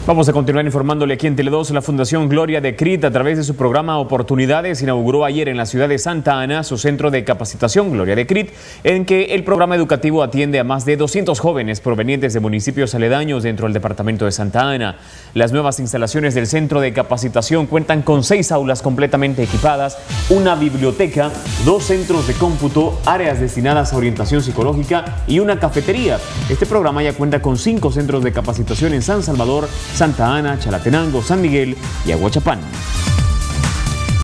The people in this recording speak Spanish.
Vamos a continuar informándole aquí en Tele2. La Fundación Gloria de CRIT, a través de su programa Oportunidades, inauguró ayer en la ciudad de Santa Ana su centro de capacitación Gloria de CRIT, en que el programa educativo atiende a más de 200 jóvenes provenientes de municipios aledaños dentro del departamento de Santa Ana. Las nuevas instalaciones del centro de capacitación cuentan con 6 aulas completamente equipadas, una biblioteca, 2 centros de cómputo, áreas destinadas a orientación psicológica y una cafetería. Este programa ya cuenta con 5 centros de capacitación en San Salvador, Santa Ana, Chalatenango, San Miguel y Aguachapán.